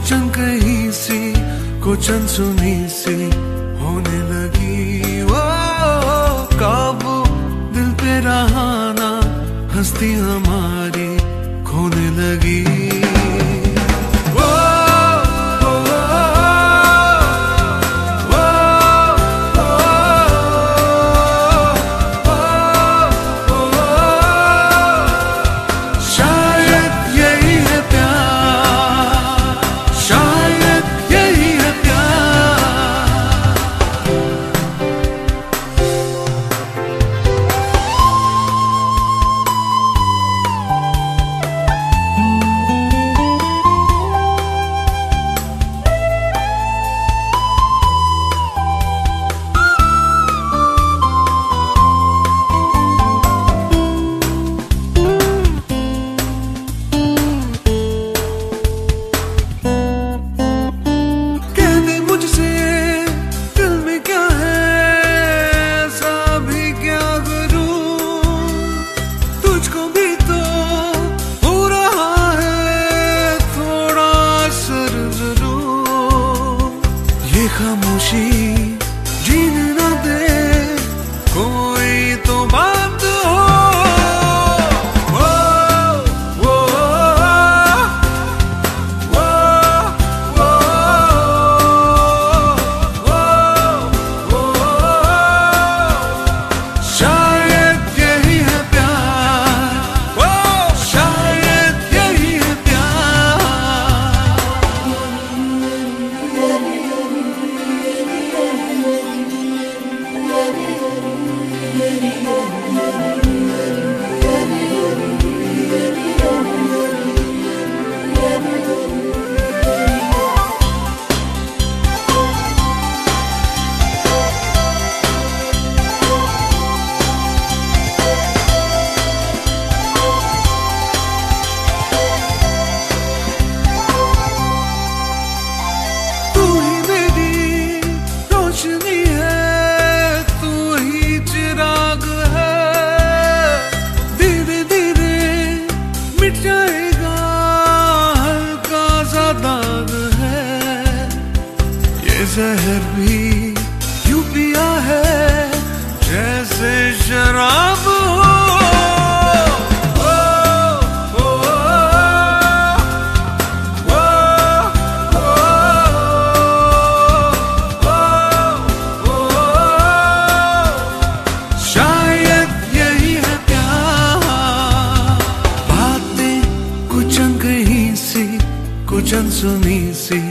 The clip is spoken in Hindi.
कुछ अनकही सी, कुछ अनसुनी सी होने लगी। वो काबू दिल पे रहा ना, हस्ती हमारी खोने लगी। खामोशी जीने न दे कोई तो बात हो। वो, वो, वो, वो, वो, शायद यही है प्यार, वो शायद यही है प्यार। जहर भी यूं पिया है जैसे शराब हो। शायद यही है प्यार। बातें कुछ अनकही सी, कुछ अनसुनी सी